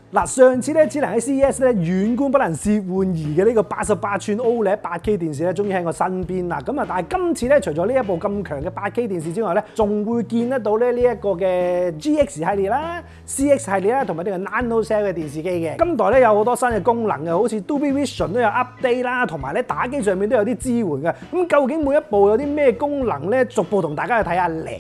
嗱，上次咧只能喺 CES 咧遠觀不能褻玩兒嘅呢個88寸 OLED 8K 電視咧，終於喺我身邊啦。咁啊，但係今次咧，除咗呢一部咁強嘅 8K 電視之外咧，仲會見得到咧呢一個嘅 GX 系列啦、CX 系列啦，同埋呢個 Nano Cell 嘅電視機嘅。今代咧有好多新嘅功能嘅，好似 Dolby Vision 都有 update 啦，同埋咧打機上面都有啲支援嘅。咁究竟每一部有啲咩功能咧？逐步同大家去睇下嚟。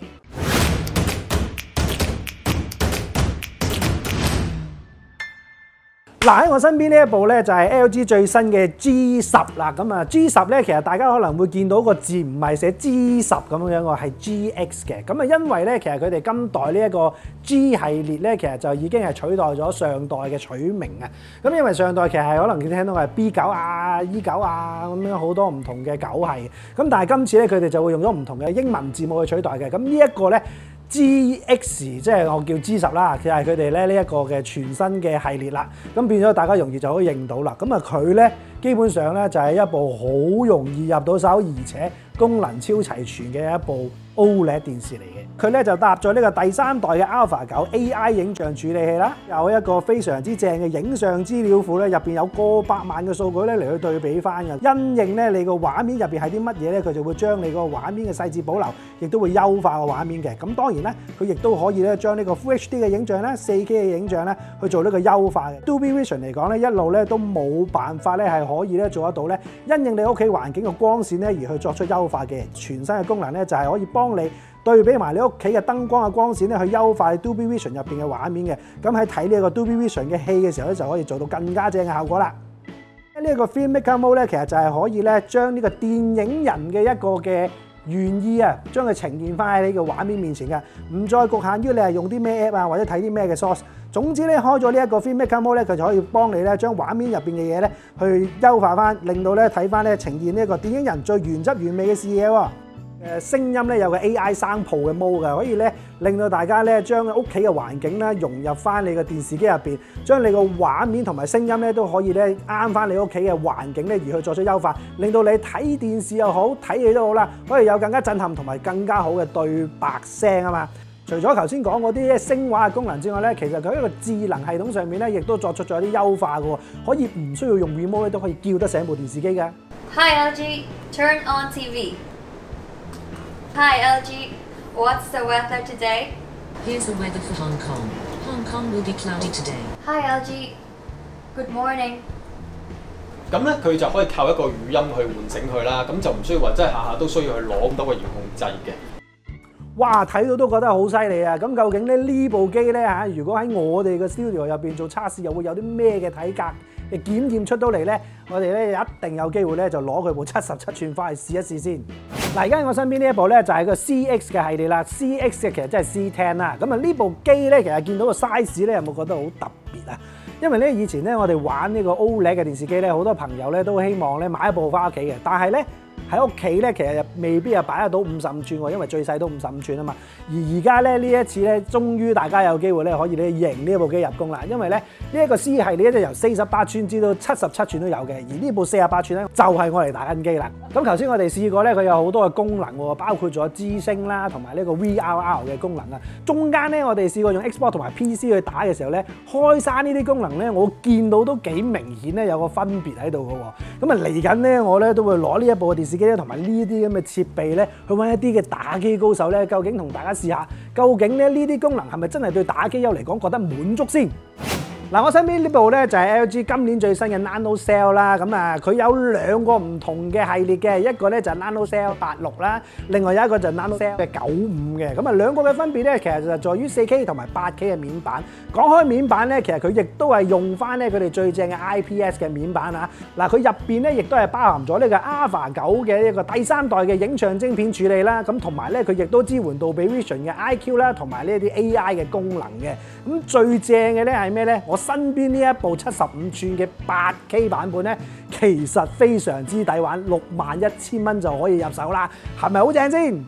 嗱，喺我身邊呢一部咧就係 LG 最新嘅 G10啦。咁啊 G10咧，其實大家可能會見到個字唔係寫 G10 咁樣喎，係 GX 嘅。咁啊，因為咧其實佢哋今代呢一個 G 系列咧，其實就已經係取代咗上代嘅取名啊。咁因為上代其實係可能你聽到係 B9啊、E9啊咁樣好多唔同嘅9系。咁但係今次咧佢哋就會用咗唔同嘅英文字母去取代嘅。咁呢一個咧。GX 即係我叫 G10啦，就係佢哋咧呢一個嘅全新嘅系列啦，咁變咗大家容易就可以認到啦。咁啊佢咧基本上咧就係一部好容易入到手，而且功能超齊全嘅一部 OLED 電視嚟嘅。佢咧就搭咗呢個第3代嘅 Alpha 9 AI 影像處理器啦，有一個非常之正嘅影像資料庫咧，入邊有過百萬嘅數據咧嚟去對比翻嘅。因應咧你個畫面入邊係啲乜嘢咧，佢就會將你個畫面嘅細節保留，亦都會優化個畫面嘅。咁當然咧，佢亦都可以咧將呢個 Full HD 嘅影像咧、4K 嘅影像咧去做呢個優化嘅。Dolby Vision 嚟講咧，一路咧都冇辦法咧係可以咧做得到咧，因應你屋企環境嘅光線咧而去作出優化嘅。全新嘅功能咧就係可以幫你對比埋你屋企嘅燈光嘅光線咧，去優化 Dolby Vision 入邊嘅畫面嘅。咁喺睇呢一個 Dolby Vision 嘅戲嘅時候咧，就可以做到更加正嘅效果啦。呢一個 Filmmaker Mode 咧，其實就係可以咧將呢個電影人嘅一個嘅原意啊，將佢呈現翻喺你嘅畫面面前嘅，唔再局限於你係用啲咩 app 啊，或者睇啲咩嘅 source。總之咧，開咗呢一個 Filmmaker Mode 咧，佢就可以幫你咧將畫面入邊嘅嘢咧去優化翻，令到咧睇翻咧呈現呢一個電影人最原汁原味嘅視野喎。聲音咧有個 AI 聲鋪嘅 mode 嘅，可以咧令到大家咧將屋企嘅環境咧融入翻你個電視機入邊，將你個畫面同埋聲音咧都可以咧啱翻你屋企嘅環境咧而去作出優化，令到你睇電視又好睇戲都好啦，可以有更加震撼同埋更加好嘅對白聲啊嘛。除咗頭先講嗰啲聲畫嘅功能之外咧，其實佢喺個智能系統上面咧，亦都作出咗啲優化嘅喎，可以唔需要用 remote 咧都可以叫得醒部電視機嘅。 Hi LG, turn on TV. Hi LG, what's the weather today? Here's the weather for Hong Kong. Hong Kong will be cloudy today. Hi LG, good morning. 咁咧佢就可以靠一個語音去喚醒佢啦，咁就唔需要話真係下下都需要去攞咁多個遙控掣嘅。 哇！睇到都覺得好犀利啊！咁究竟咧呢部機咧嚇，如果喺我哋嘅 studio 入邊做測試，又會有啲咩嘅體格嘅檢驗出到嚟咧？我哋咧一定有機會咧就攞佢部77寸翻去試一試先。嗱，而家喺我身邊呢一部咧就係個 CX 嘅系列啦。CX 嘅其實即係 C10 啦。咁啊呢部機咧其實見到個 size 咧有冇覺得好特別啊？因為咧以前咧我哋玩呢個 OLED 嘅電視機咧，好多朋友咧都希望咧買一部翻屋企嘅，但係咧喺屋企咧其實未必係擺得到55寸喎，因為最細都55寸啊嘛。而家咧呢一次咧，終於大家有機會咧可以咧迎呢一部機入宮啦，因為咧呢一個 C 系列咧由48寸至到77寸都有嘅，而呢部48寸咧就係我嚟打緊機啦。咁頭先我哋試過咧，佢有好多嘅功能喎，包括咗之聲啦，同埋呢個 VRR 嘅功能啊。中間咧我哋試過用 Xbox 同埋 PC 去打嘅時候咧，開閂呢啲功能咧，我見到都幾明顯咧有個分別喺度嘅喎。咁啊嚟緊咧，我咧都會攞呢一部電視機咧，同埋呢啲咁嘅設備咧，去揾一啲嘅打機高手咧，究竟同大家試下，究竟咧呢啲功能係咪真係對打機友嚟講覺得滿足先？嗱，我身邊呢部咧就係 LG 今年最新嘅 Nano Cell 啦，咁啊佢有兩個唔同嘅系列嘅，一個咧就係 Nano Cell 86啦，另外有一個就係 Nano Cell 嘅95嘅，咁啊兩個嘅分別咧，其實就在於 4K 同埋 8K 嘅面板。講開面板咧，其實佢亦都係用翻咧佢哋最正嘅 IPS 嘅面板啊。嗱，佢入邊咧亦都係包含咗呢個 Alpha 9嘅一個第3代嘅影像晶片處理啦，咁同埋咧佢亦都支援Dolby Vision嘅 IQ 啦，同埋呢啲 AI 嘅功能嘅。咁最正嘅咧係咩咧？我身邊呢一部75寸嘅 8K 版本咧，其實非常之抵玩，61,000蚊就可以入手啦，係咪好正先？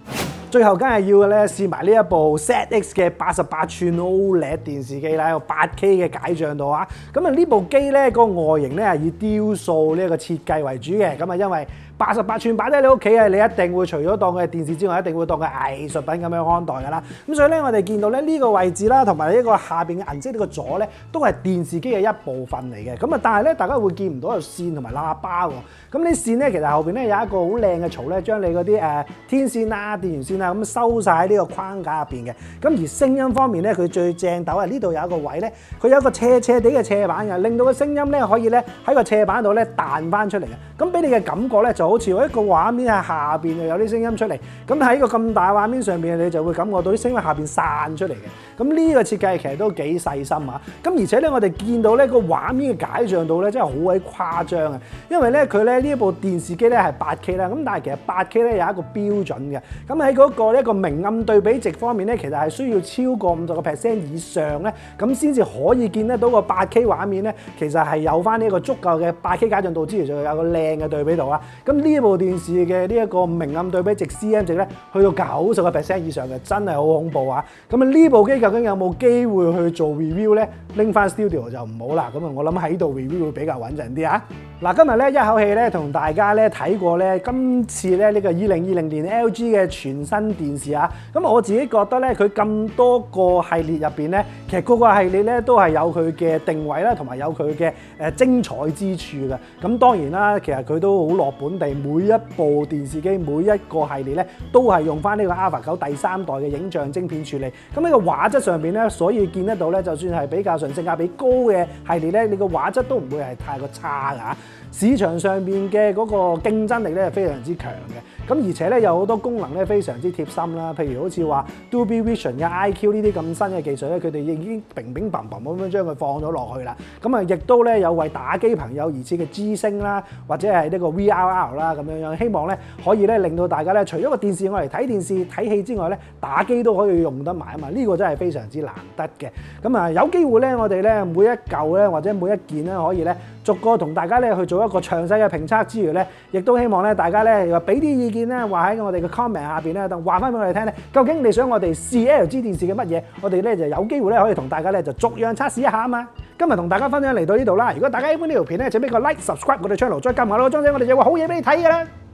最後梗係要咧試埋呢一部 ZX 嘅88寸 OLED 電視機啦，有 8K 嘅解像度啊。咁啊呢部機咧個外形咧係以雕塑呢一個設計為主嘅。咁啊因為88寸擺喺你屋企啊，你一定會除咗當佢係電視之外，一定會當佢係藝術品咁樣看待㗎啦。咁所以咧，我哋見到咧呢個位置啦，同埋呢個下邊嘅銀色呢個座咧，都係電視機嘅一部分嚟嘅。咁啊，但係咧大家會見唔到有線同埋喇叭喎。咁呢線咧其實後邊咧有一個好靚嘅槽咧，將你嗰啲天線啊、電源線啊咁收晒喺呢個框架入邊嘅。咁而聲音方面咧，佢最正斗係呢度有一個位咧，佢有一個斜斜地嘅斜板嘅，令到個聲音咧可以咧喺個斜板度咧彈翻出嚟嘅。咁俾你嘅感覺咧就好似一個畫面喺下邊又有啲聲音出嚟，咁喺個咁大畫面上邊你就會感覺到啲聲音喺下邊散出嚟嘅。咁呢個設計其實都幾細心啊！咁而且咧我哋見到咧個畫面嘅解像度咧真係好鬼誇張啊！因為咧佢咧呢一部電視機咧係 8K 啦，咁但係其實 8K 咧有一個標準嘅。咁喺嗰個一個明暗對比值方面咧，其實係需要超過50% 以上咧，咁先至可以見得到個 8K 畫面咧，其實係有翻呢一個足夠嘅 8K 解像度之餘，就有個靚嘅對比度啊！咁呢部電視嘅呢一個明暗對比值 CM 值咧，去到90% 以上嘅，真係好恐怖啊！咁啊呢部機究竟有冇機會去做 review 咧？拎翻 studio 就唔好啦。咁啊，我諗喺度 review 會比較穩陣啲啊！嗱，今日咧一口氣咧同大家咧睇過咧今次咧呢個2020年 LG 嘅全新電視啊！咁我自己覺得咧，佢咁多個系列入邊咧，其實個個系列咧都係有佢嘅定位啦，同埋有佢嘅精彩之處嘅。咁當然啦，其實佢都好落本地，每一部電視機每一個系列咧都係用翻呢個 Alpha 9第3代嘅影像晶片處理。咁呢個畫質上邊咧，所以見得到咧，就算係比較上性價比高嘅系列咧，你個畫質都唔會係太過差㗎。市場上邊嘅嗰個競爭力咧係非常之強嘅，咁而且咧有好多功能咧非常之貼心啦，譬如好似話 Dolby Vision 嘅 IQ 呢啲咁新嘅技術咧，佢哋已經乒乒乓乓咁樣將佢放咗落去啦。咁啊，亦都咧有為打機朋友而設嘅 G 星啦，或者係呢個 VRR 啦咁樣樣，希望咧可以咧令到大家咧除咗個電視我嚟睇電視睇戲之外咧，打機都可以用得埋啊嘛！呢個真係非常之難得嘅。咁啊，有機會咧，我哋咧每一嚿咧或者每一件咧可以咧逐個同大家咧去做一個詳細嘅評測之餘咧，亦都希望咧大家咧又俾啲意見咧，話喺我哋嘅 comment 下邊咧，就話翻俾我哋聽咧，究竟你想我哋試 LG 電視嘅乜嘢？我哋咧就有機會咧可以同大家咧就逐樣測試一下啊嘛！今日同大家分享嚟到呢度啦，如果大家喜歡呢條片咧，請俾個 like、subscribe 我哋 channel，再撳埋個鐘仔，我哋有個好嘢俾你睇㗎啦〜